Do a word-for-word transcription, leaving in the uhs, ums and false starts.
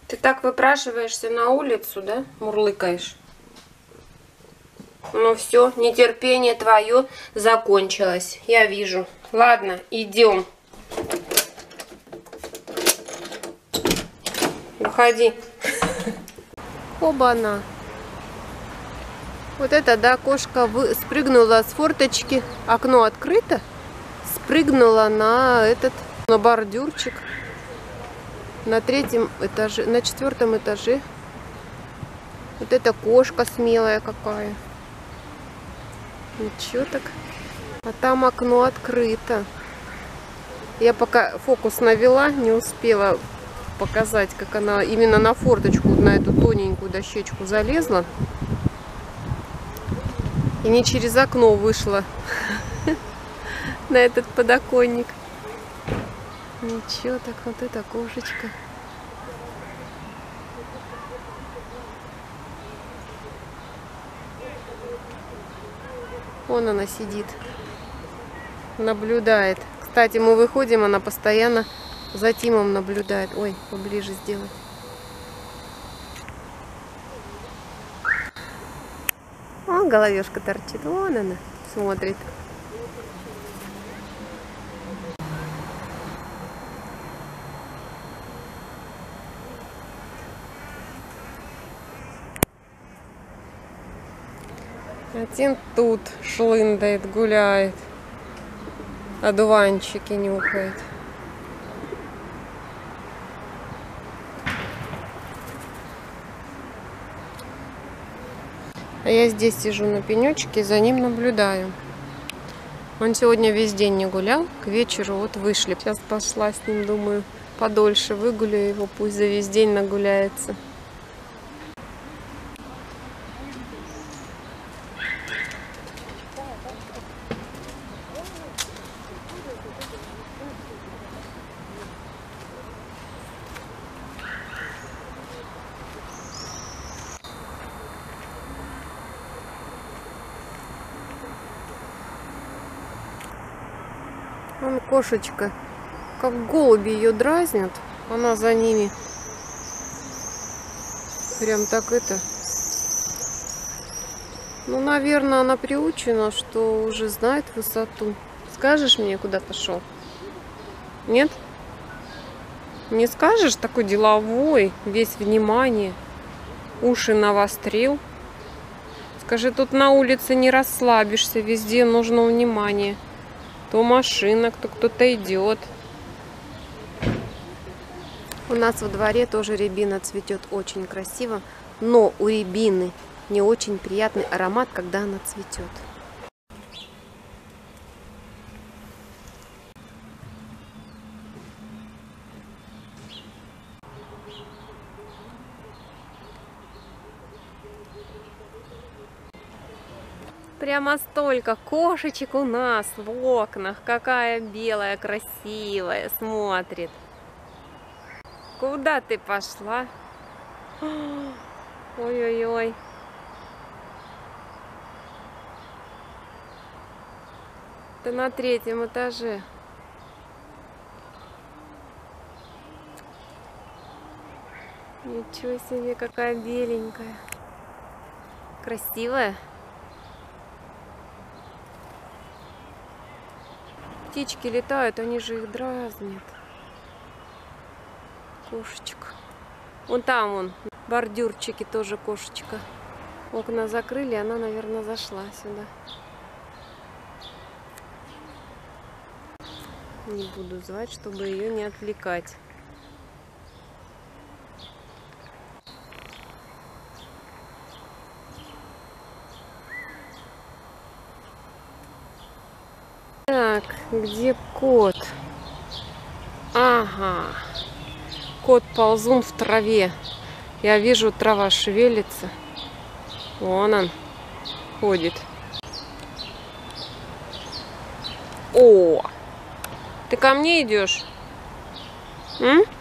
Ты так выпрашиваешься на улицу, да? Мурлыкаешь. Ну все, нетерпение твое закончилось. Я вижу. Ладно, идем. Выходи. Оба-на. Вот это, да, кошка вы... спрыгнула с форточки. Окно открыто. Спрыгнула на этот, на бордюрчик. На третьем этаже, на четвертом этаже. Вот эта кошка смелая какая. Ничего так. А там окно открыто. Я пока фокус навела, не успела показать, как она именно на форточку, на эту тоненькую дощечку залезла. И не через окно вышла на этот подоконник. Ничего так, вот эта кошечка. Вон она сидит, наблюдает. Кстати, мы выходим, она постоянно за Тимом наблюдает. Ой, поближе сделай. О, головешка торчит. Вон она смотрит. Один тут шлындает, гуляет, одуванчики нюхает. А я здесь сижу на пенечке и за ним наблюдаю. Он сегодня весь день не гулял, к вечеру вот вышли. Сейчас пошла с ним, думаю, подольше выгуляю его, пусть за весь день нагуляется. Вон кошечка, как голуби ее дразнят, она за ними прям так это. Ну, наверное, она приучена, что уже знает высоту. Скажешь мне, куда пошел? Нет? Не скажешь? Такой деловой, весь внимание, уши навострил. Скажи, тут на улице не расслабишься, везде нужно внимание. То машина, то кто-то идет. У нас во дворе тоже рябина цветет очень красиво, но у рябины не очень приятный аромат, когда она цветет. Прямо столько кошечек у нас в окнах. Какая белая, красивая, смотрит. Куда ты пошла? Ой-ой-ой. Ты на третьем этаже. Ничего себе, какая беленькая. Красивая. Птички летают, они же их дразнят. Кошечка. Вон там вон, бордюрчики тоже кошечка. Окна закрыли, она, наверное, зашла сюда. Не буду звать, чтобы ее не отвлекать. Так, где кот? Ага. Кот-ползун в траве. Я вижу, трава шевелится. Вон он ходит. О! Ты ко мне идешь? М?